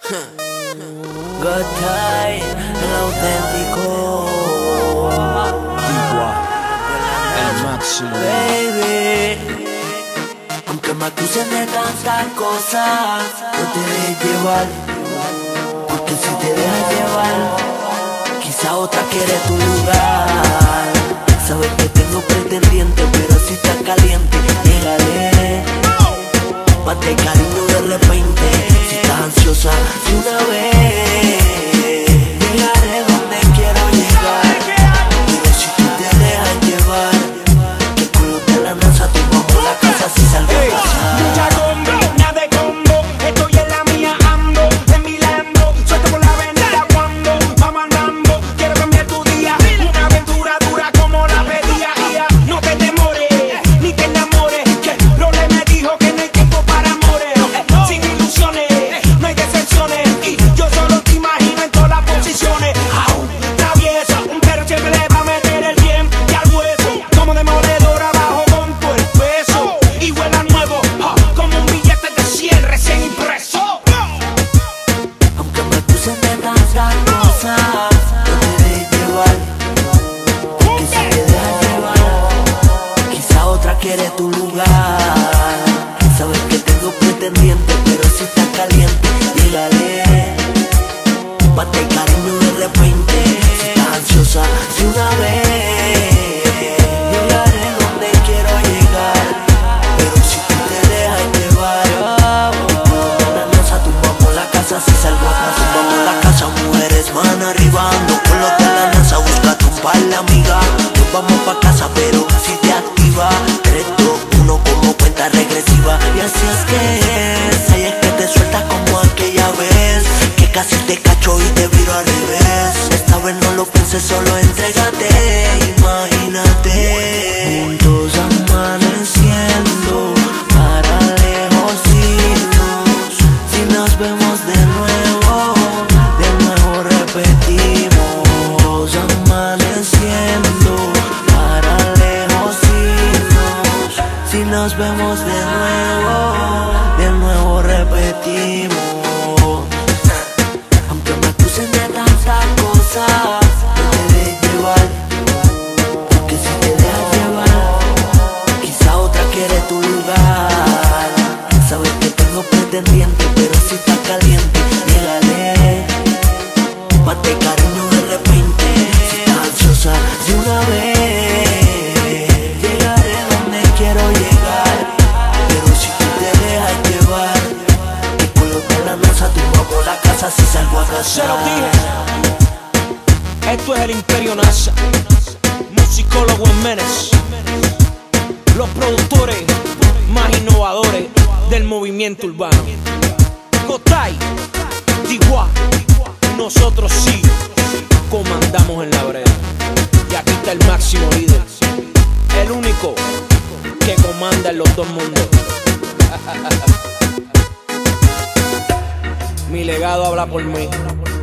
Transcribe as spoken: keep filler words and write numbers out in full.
Good time, el auténtico. Igual, el máximo. Baby, aunque me acusen de tantas cosas, no te dejes llevar, porque si te dejas llevar, quizá otra quiere tu lugar. Sabes que tengo pretendiente, pero si estás caliente, llégale. Mate cariño de repente, si estás ansiosa de una vez, llegaré donde quiero llegar. Pero si tú te dejas llevar, que culo de la NASA tumbamos la casa si salgo a pasar. Mucha combo, nada de combo, estoy en la mía, ando en mi Lambo, suelto por la avenida cuando vamos al mambo. Quiero cambiar tu día, una aventura dura como la pedía. No te demores, ni te enamores, que Role me dijo que no hay tiempo para amores. Sin ilusiones, no hay decepciones, y yo solo te imagino en todas las posiciones. Au, traviesa, un perro siempre le va a meter el bien y al hueso, como demoledor abajo con todo el peso, y huele a nuevo, ah, como un billete de cien recién impreso. Aunque me acusen de tantas cosas, no te dejes llevar, porque si te dejas llevar, quizá otra quiere tu lugar. Sabes que tengo pretendiente, pero si estás caliente, llégale. Mate cariño de repente, si estás ansiosa de una vez, llegaré donde quiero llegar. Pero si tú te dejas llevar, la NASA tumbamos la casa si salgo a casa. Tumbamos la casa, mujeres, man arriba, ando con los de la NASA, búscate un par de amigas. Nos vamos pa' casa, pero si te activa, tres, dos, uno como cuenta regresiva. Y así es que es, ahí es que te sueltas como aquella vez, que casi te cacho y te viro al revés. Esta vez no lo pienses, solo entrégate, imagínate. Juntos amaneciendo, para lejos irnos. Si nos vemos de nuevo, de nuevo repetimos. Juntos amaneciendo, para lejos irnos. Si nos vemos de nuevo, de nuevo repetimos. Aunque me acusen de tantas cosas, no te dejes llevar, porque si te dejas llevar, quizá otra quiere tu lugar. Sabes que tengo pretendiente, pero si estás caliente, llégale. Mate cariño de repente, si estás ansiosa de una vez, llegaré donde quiero llegar. Pero si tú te dejas llevar, que con los de la NASA tumbamos la casa si salgo a Se lo casa. dije, esto es el Imperio NASA, musicólogo en Menes, los productores más innovadores del movimiento urbano. Gotay, Igual, nosotros sí comandamos en la brega. Y aquí está el máximo líder, el único que comanda en los dos mundos. Mi legado habla por mí.